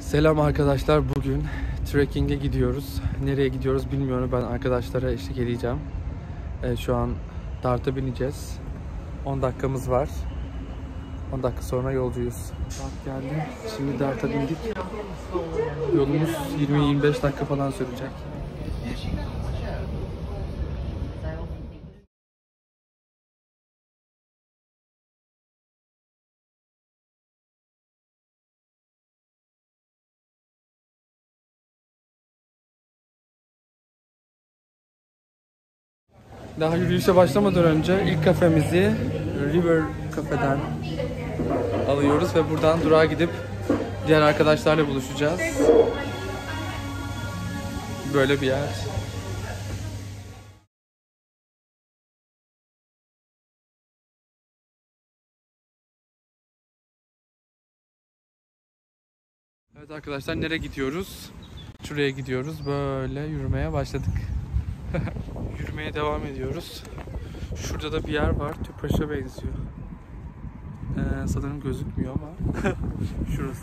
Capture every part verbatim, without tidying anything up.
Selam arkadaşlar, bugün trekking'e gidiyoruz. Nereye gidiyoruz bilmiyorum, ben arkadaşlara eşlik edeceğim. Evet, şu an darta bineceğiz. on dakikamız var. on dakika sonra yolcuyuz. Saat geldi, şimdi darta bindik. Yolumuz yirmi yirmi beş dakika falan sürecek. Daha yürüyüşe başlamadan önce ilk kafemizi River Cafe'den alıyoruz ve buradan durağa gidip diğer arkadaşlarla buluşacağız. Böyle bir yer. Evet arkadaşlar, nereye gidiyoruz? Şuraya gidiyoruz. Böyle yürümeye başladık. Yürümeye devam ediyoruz. Şurada da bir yer var. Tüpraş'a benziyor. Ee, sanırım gözükmüyor ama şurası.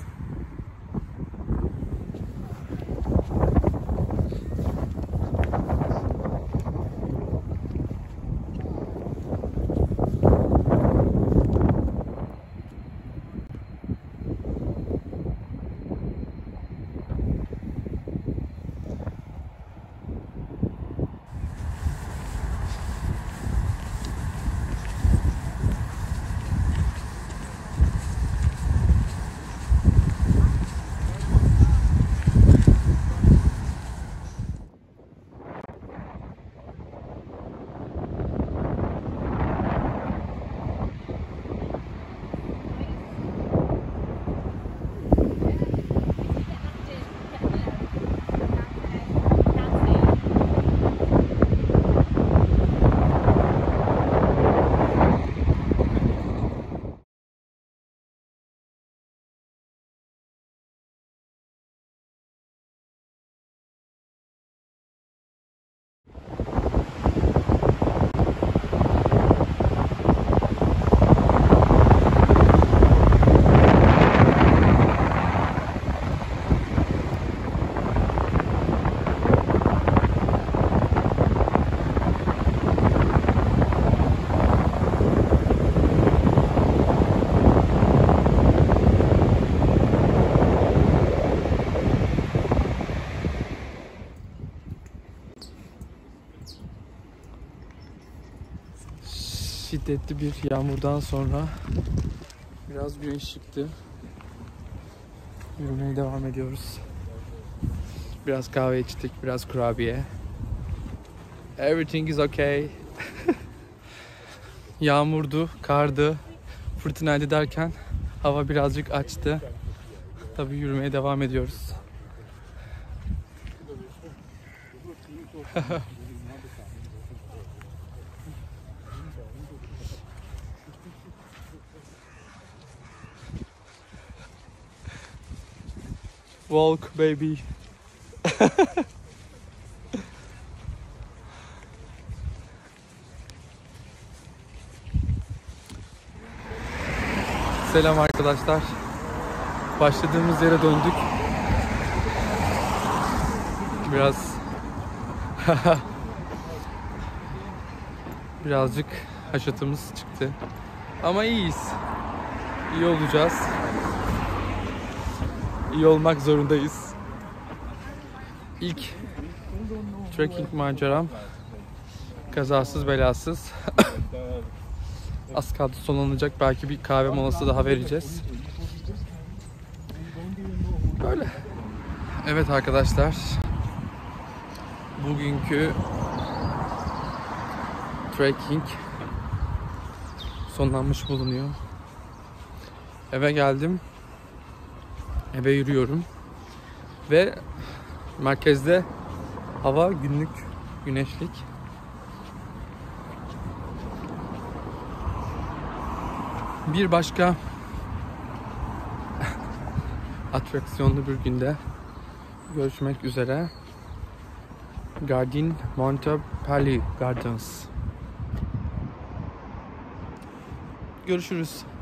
Şiddetli bir yağmurdan sonra biraz güneş çıktı. Yürümeye devam ediyoruz. Biraz kahve içtik, biraz kurabiye. Everything is okay. Yağmurdu, kardı, fırtınaydı derken hava birazcık açtı. Tabii yürümeye devam ediyoruz. Walk baby. Selam arkadaşlar. Başladığımız yere döndük. Biraz birazcık haşatımız çıktı. Ama iyiyiz. İyi olacağız. İyi olmak zorundayız. İlk trekking maceram kazasız belasız. Az kaldı sonlanacak. Belki bir kahve molası daha vereceğiz. Böyle. Evet arkadaşlar. Bugünkü trekking sonlanmış bulunuyor. Eve geldim. Eve yürüyorum. Ve merkezde hava günlük güneşlik. Bir başka atraksiyonlu bir günde görüşmek üzere. Gardin Montepellier Gardens. Görüşürüz.